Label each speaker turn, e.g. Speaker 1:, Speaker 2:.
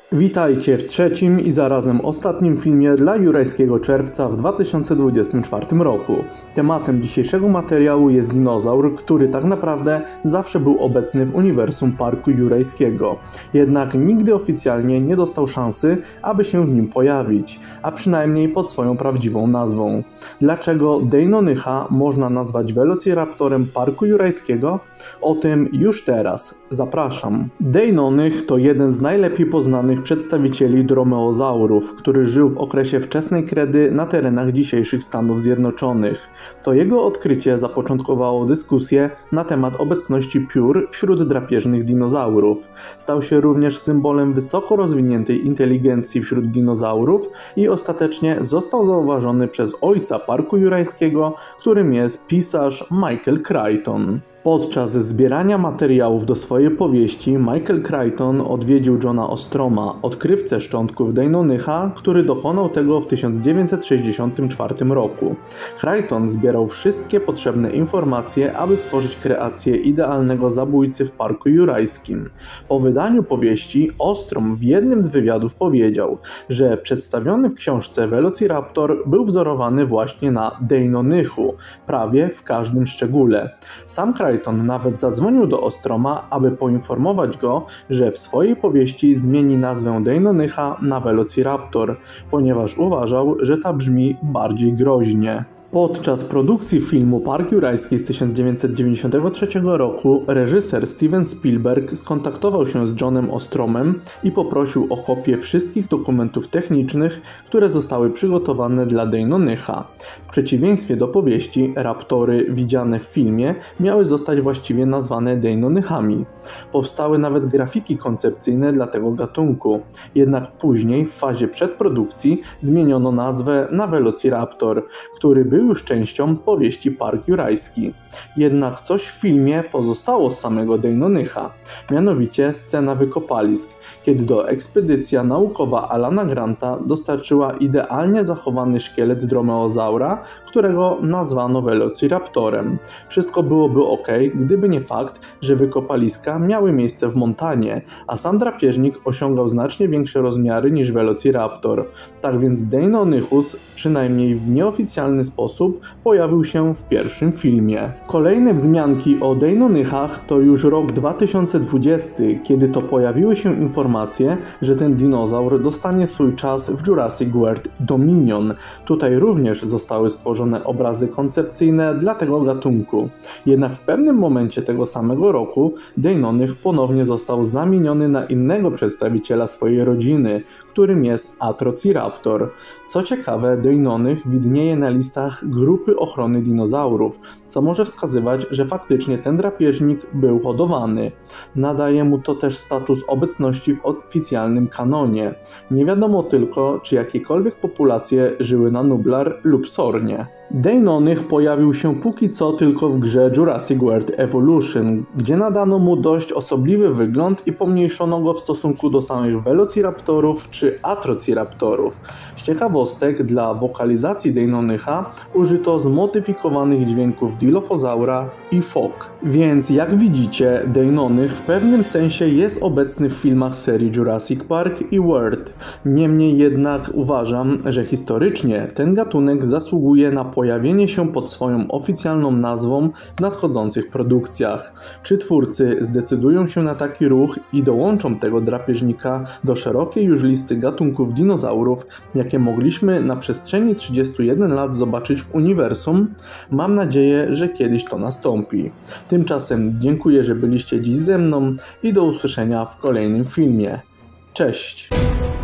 Speaker 1: Witajcie w trzecim i zarazem ostatnim filmie dla Jurajskiego Czerwca w 2024 roku. Tematem dzisiejszego materiału jest dinozaur, który tak naprawdę zawsze był obecny w uniwersum Parku Jurajskiego. Jednak nigdy oficjalnie nie dostał szansy, aby się w nim pojawić, a przynajmniej pod swoją prawdziwą nazwą. Dlaczego Deinonycha można nazwać Velociraptorem Parku Jurajskiego? O tym już teraz. Zapraszam. Deinonych to jeden z najlepiej poznanych przedstawicieli dromeozaurów, który żył w okresie wczesnej kredy na terenach dzisiejszych Stanów Zjednoczonych. To jego odkrycie zapoczątkowało dyskusję na temat obecności piór wśród drapieżnych dinozaurów. Stał się również symbolem wysoko rozwiniętej inteligencji wśród dinozaurów i ostatecznie został zauważony przez ojca Parku Jurajskiego, którym jest pisarz Michael Crichton. Podczas zbierania materiałów do swojej powieści Michael Crichton odwiedził Johna Ostroma, odkrywcę szczątków Deinonycha, który dokonał tego w 1964 roku. Crichton zbierał wszystkie potrzebne informacje, aby stworzyć kreację idealnego zabójcy w Parku Jurajskim. Po wydaniu powieści Ostrom w jednym z wywiadów powiedział, że przedstawiony w książce Velociraptor był wzorowany właśnie na Deinonychu, prawie w każdym szczególe. Sam Crichton nawet zadzwonił do Ostroma, aby poinformować go, że w swojej powieści zmieni nazwę Deinonycha na Velociraptor, ponieważ uważał, że ta brzmi bardziej groźnie. Podczas produkcji filmu Park Jurajski z 1993 roku reżyser Steven Spielberg skontaktował się z Johnem Ostromem i poprosił o kopię wszystkich dokumentów technicznych, które zostały przygotowane dla Deinonycha. W przeciwieństwie do powieści, raptory widziane w filmie miały zostać właściwie nazwane Deinonychami. Powstały nawet grafiki koncepcyjne dla tego gatunku, jednak później w fazie przedprodukcji zmieniono nazwę na Velociraptor, który był już częścią powieści Park Jurajski. Jednak coś w filmie pozostało z samego Deinonycha, mianowicie scena wykopalisk, kiedy to ekspedycja naukowa Alana Granta dostarczyła idealnie zachowany szkielet dromeozaura, którego nazwano Velociraptorem. Wszystko byłoby ok, gdyby nie fakt, że wykopaliska miały miejsce w Montanie, a sam drapieżnik osiągał znacznie większe rozmiary niż Velociraptor. Tak więc Deinonychus, przynajmniej w nieoficjalny sposób, pojawił się w pierwszym filmie. Kolejne wzmianki o Deinonychach to już rok 2020, kiedy to pojawiły się informacje, że ten dinozaur dostanie swój czas w Jurassic World Dominion. Tutaj również zostały stworzone obrazy koncepcyjne dla tego gatunku. Jednak w pewnym momencie tego samego roku Deinonych ponownie został zamieniony na innego przedstawiciela swojej rodziny, którym jest Atrociraptor. Co ciekawe, Deinonych widnieje na listach Grupy Ochrony Dinozaurów, co może wskazywać, że faktycznie ten drapieżnik był hodowany. Nadaje mu to też status obecności w oficjalnym kanonie. Nie wiadomo tylko, czy jakiekolwiek populacje żyły na Nublar lub Sornie. Deinonych pojawił się póki co tylko w grze Jurassic World Evolution, gdzie nadano mu dość osobliwy wygląd i pomniejszono go w stosunku do samych Velociraptorów czy Atrociraptorów. Z ciekawostek, dla wokalizacji Deinonycha użyto zmodyfikowanych dźwięków Dilophosaura i fok. Więc jak widzicie, Deinonych w pewnym sensie jest obecny w filmach serii Jurassic Park i World. Niemniej jednak uważam, że historycznie ten gatunek zasługuje na pojawienie się pod swoją oficjalną nazwą w nadchodzących produkcjach. Czy twórcy zdecydują się na taki ruch i dołączą tego drapieżnika do szerokiej już listy gatunków dinozaurów, jakie mogliśmy na przestrzeni 31 lat zobaczyć w uniwersum? Mam nadzieję, że kiedyś to nastąpi. Tymczasem dziękuję, że byliście dziś ze mną i do usłyszenia w kolejnym filmie. Cześć!